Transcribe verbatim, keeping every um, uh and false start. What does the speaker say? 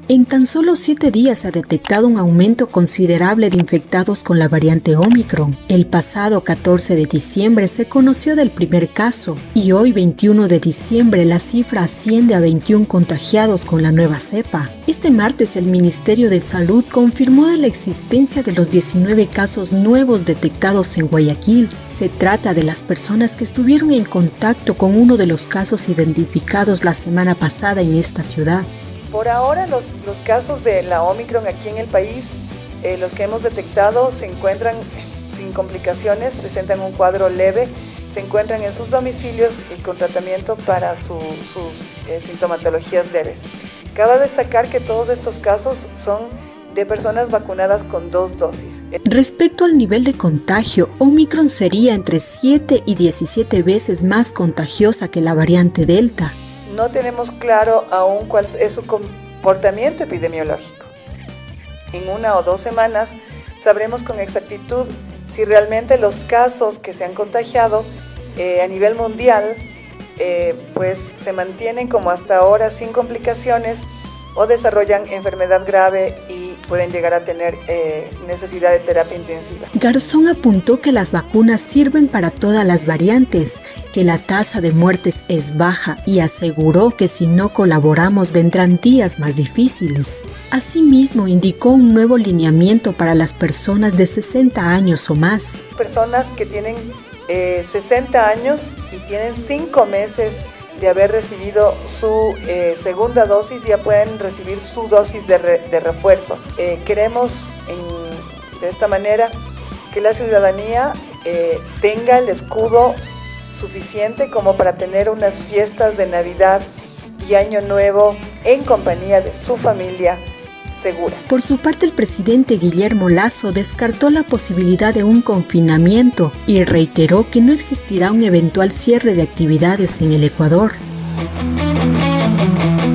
En tan solo siete días se ha detectado un aumento considerable de infectados con la variante Omicron. El pasado catorce de diciembre se conoció del primer caso y hoy veintiuno de diciembre la cifra asciende a veintiún contagiados con la nueva cepa. Este martes el Ministerio de Salud confirmó de la existencia de los diecinueve casos nuevos detectados en Guayaquil. Se trata de las personas que estuvieron en contacto con uno de los casos identificados la semana pasada en esta ciudad. Por ahora los, los casos de la Omicron aquí en el país, eh, los que hemos detectado se encuentran sin complicaciones, presentan un cuadro leve, se encuentran en sus domicilios y con tratamiento para su, sus eh, sintomatologías leves. Cabe destacar que todos estos casos son de personas vacunadas con dos dosis. Respecto al nivel de contagio, Omicron sería entre siete y diecisiete veces más contagiosa que la variante Delta. No tenemos claro aún cuál es su comportamiento epidemiológico. En una o dos semanas sabremos con exactitud si realmente los casos que se han contagiado eh, a nivel mundial eh, pues se mantienen como hasta ahora sin complicaciones o desarrollan enfermedad grave y pueden llegar a tener eh, necesidad de terapia intensiva. Garzón apuntó que las vacunas sirven para todas las variantes, que la tasa de muertes es baja y aseguró que si no colaboramos vendrán días más difíciles. Asimismo, indicó un nuevo lineamiento para las personas de sesenta años o más. Personas que tienen eh, sesenta años y tienen cinco meses de haber recibido su eh, segunda dosis, ya pueden recibir su dosis de, re, de refuerzo. Eh, queremos en, de esta manera que la ciudadanía eh, tenga el escudo suficiente como para tener unas fiestas de Navidad y Año Nuevo en compañía de su familia seguras. Por su parte, el presidente Guillermo Lasso descartó la posibilidad de un confinamiento y reiteró que no existirá un eventual cierre de actividades en el Ecuador.